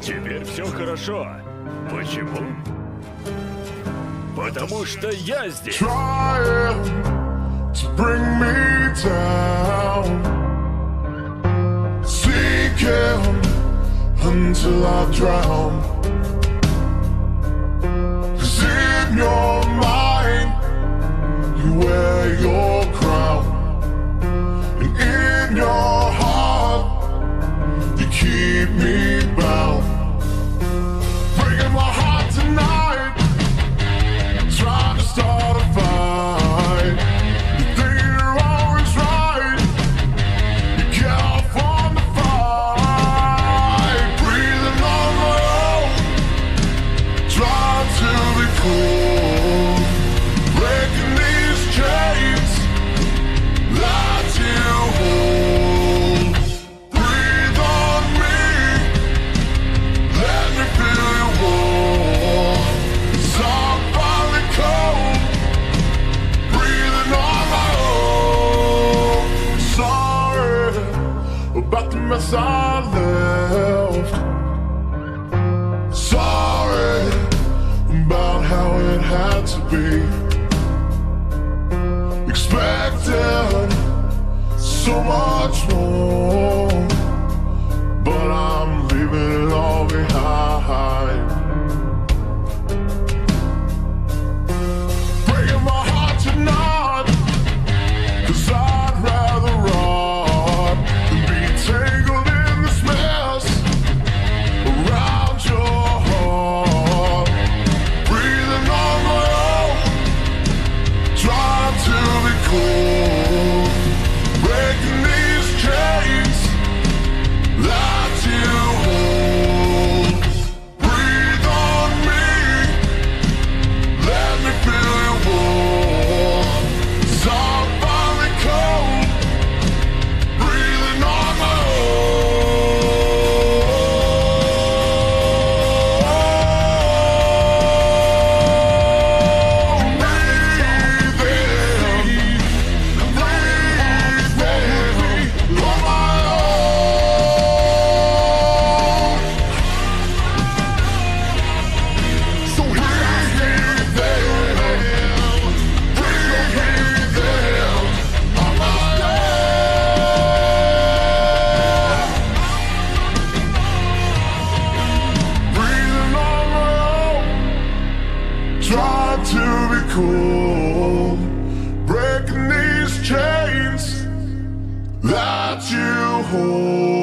Теперь все хорошо. Почему? Потому что я здесь. Trying to bring me down, sinking until I drown. 'Cause in your mind you wear your crown, and in your heart you keep me bound. Breaking my heart tonight, trying to start a fight. You think you're always right, you get off on the fight. Breathing on my own, trying to be cool. Breaking these chains that you hold. Breathe on me, let me feel your warmth. 'Cause I'm finally cold, breathing on my own. Sorry about the mess I left. Sorry about how it had to be. Expected so much more, but I'm leaving it all behind. Breaking my heart tonight, 'cause I'd rather run than be tangled in this mess around your heart. Breathing on my own, trying to be cool. Breaking these chains that you hold. Breathe on me, let me feel your warmth. 'Cause I'm finally cold, breathing on my own. Breathing on my own. So here I am, breathing on my own. Breathing on my own, try to be cool. Breaking these chains that you hold.